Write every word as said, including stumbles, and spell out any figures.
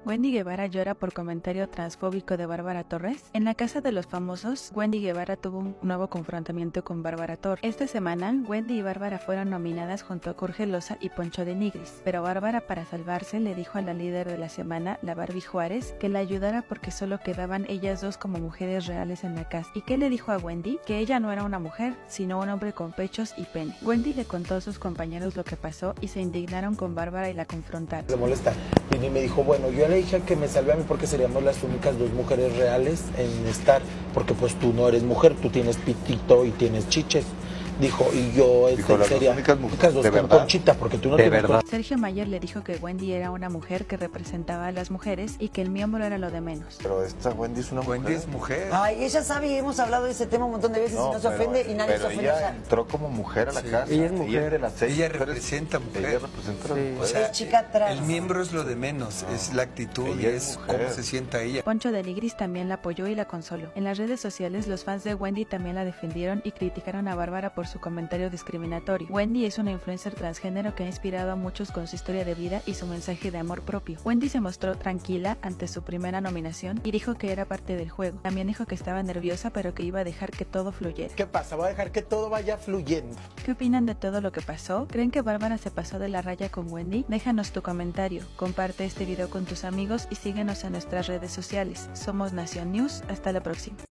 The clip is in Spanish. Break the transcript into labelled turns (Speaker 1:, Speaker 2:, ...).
Speaker 1: Wendy Guevara llora por comentario transfóbico de Bárbara Torres. En la casa de los famosos, Wendy Guevara tuvo un nuevo confrontamiento con Bárbara Torres. Esta semana, Wendy y Bárbara fueron nominadas junto a Jorge Loza y Poncho de Nigris, pero Bárbara, para salvarse, le dijo a la líder de la semana, la Barbie Juárez, que la ayudara porque solo quedaban ellas dos como mujeres reales en la casa. ¿Y qué le dijo a Wendy? Que ella no era una mujer, sino un hombre con pechos y pene. Wendy le contó a sus compañeros lo que pasó y se indignaron con Bárbara y la confrontaron.
Speaker 2: Se molesta. Y me dijo, bueno, yo le dije que me salve a mí porque seríamos las únicas dos mujeres reales en estar, porque pues tú no eres mujer, tú tienes pitito y tienes chiches. Dijo, y yo
Speaker 3: Dijo, las
Speaker 2: sería
Speaker 3: dos únicas
Speaker 2: mujeres dos
Speaker 3: de
Speaker 2: con
Speaker 3: verdad.
Speaker 2: Conchita, porque tú no
Speaker 3: De
Speaker 2: tienes
Speaker 3: verdad.
Speaker 1: Sergio Mayer le dijo que Wendy era una mujer que representaba a las mujeres y que el miembro era lo de menos.
Speaker 3: Pero esta Wendy es una mujer.
Speaker 4: Wendy es mujer.
Speaker 5: Ay, ella sabe y hemos hablado de ese tema un montón de veces
Speaker 3: No,
Speaker 5: y no se
Speaker 3: pero-
Speaker 5: ofende y nadie se
Speaker 3: pero
Speaker 5: ofende.
Speaker 3: ella
Speaker 5: O sea,
Speaker 3: entró como mujer a la
Speaker 4: Sí.
Speaker 3: casa.
Speaker 6: Ella es mujer.
Speaker 3: de las seis
Speaker 4: Ella
Speaker 3: mujeres.
Speaker 4: representa mujer.
Speaker 3: Ella representa a las
Speaker 6: Sí.
Speaker 3: mujeres.
Speaker 4: O sea,
Speaker 5: Es chica trans.
Speaker 4: el miembro es lo de menos,
Speaker 3: No.
Speaker 4: es la actitud y
Speaker 3: Ella
Speaker 4: es
Speaker 3: es mujer.
Speaker 4: cómo se sienta ella.
Speaker 1: Poncho de Nigris también la apoyó y la consoló. En las redes sociales, los fans de Wendy también la defendieron y criticaron a Bárbara por su comentario discriminatorio. Wendy es una influencer transgénero que ha inspirado a muchos con su historia de vida y su mensaje de amor propio. Wendy se mostró tranquila ante su primera nominación y dijo que era parte del juego. También dijo que estaba nerviosa, pero que iba a dejar que todo fluyera.
Speaker 2: ¿Qué pasa? Voy a dejar que todo vaya fluyendo.
Speaker 1: ¿Qué opinan de todo lo que pasó? ¿Creen que Bárbara se pasó de la raya con Wendy? Déjanos tu comentario, comparte este video con tus amigos y síguenos en nuestras redes sociales. Somos Nación News, hasta la próxima.